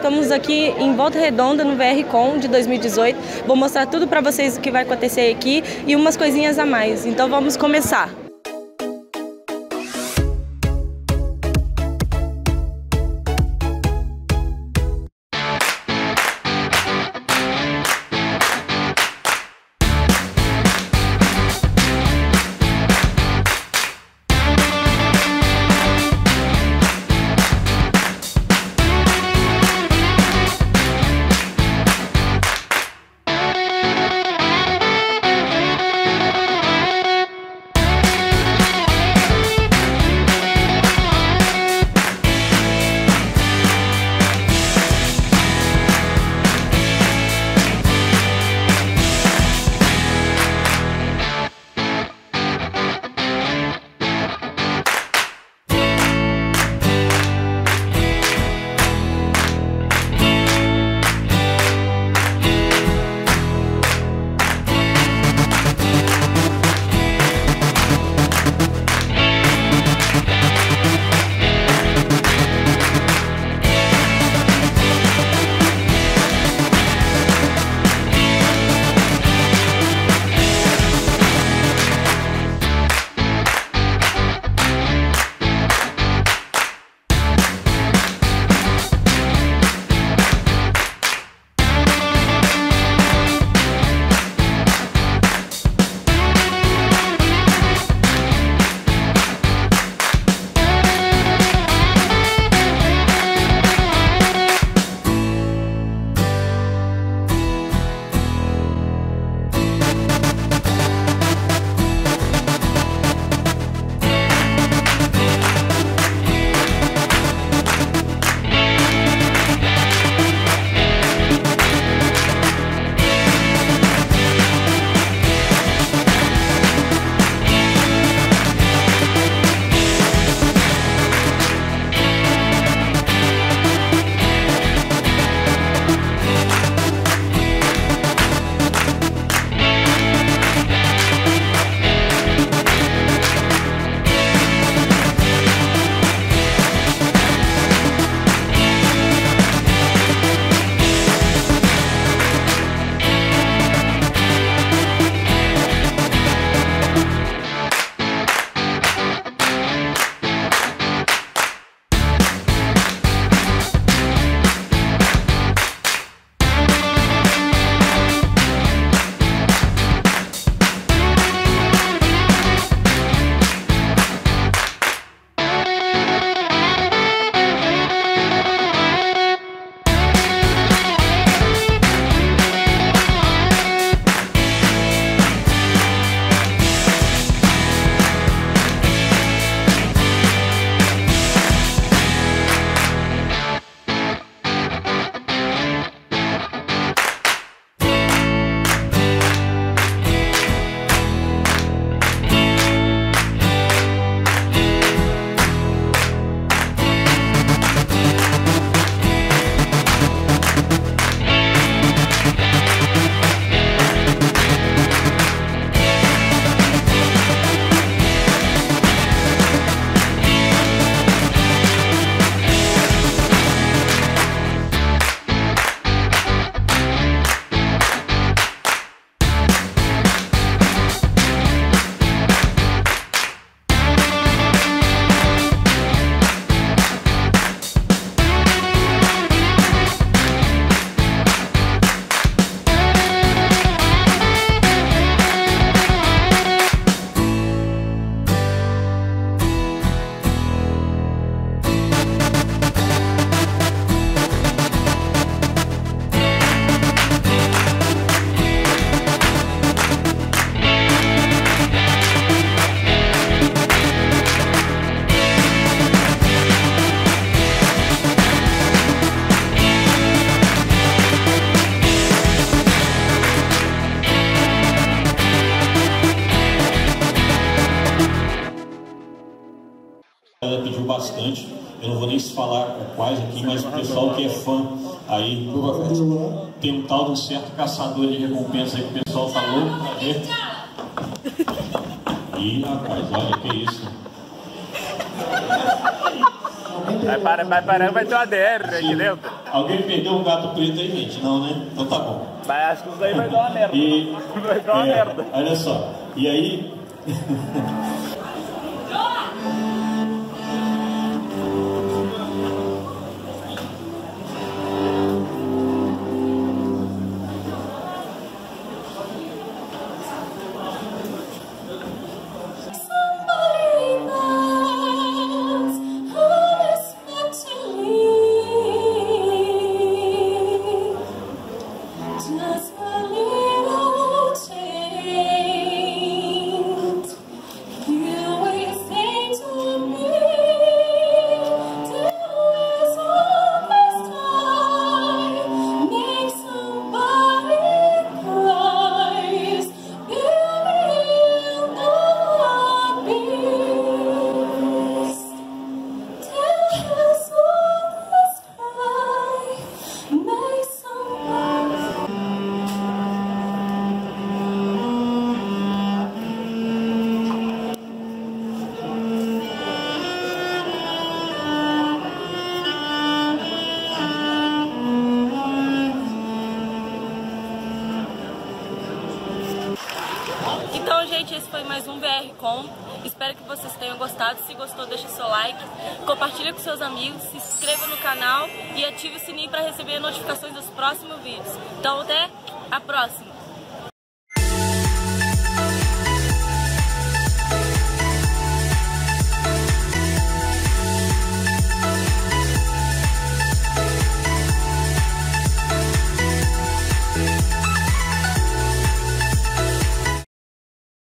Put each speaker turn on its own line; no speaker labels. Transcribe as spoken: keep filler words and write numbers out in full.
estamos aqui em Volta Redonda, no V R Com de dois mil e dezoito. Vou mostrar tudo para vocês o que vai acontecer aqui e umas coisinhas a mais. Então vamos começar.
Ela pediu bastante, eu não vou nem falar quais aqui, mas o pessoal que é fã aí, tem um tal de um certo caçador de recompensa aí que o pessoal tá louco pra ver. Ih, rapaz, olha que isso.
Vai parar, vai parar, vai ter uma D R aqui dentro.
Alguém perdeu um gato preto aí, gente? Não, né? Então tá bom.
Mas acho que isso aí vai dar uma merda.
E,
vai dar uma
é,
merda.
Olha só, e aí...
Então, gente, esse foi mais um V R Com. Espero que vocês tenham gostado. Se gostou, deixa seu like, compartilha com seus amigos, se inscreva no canal e ative o sininho para receber notificações dos próximos vídeos. Então, até a próxima!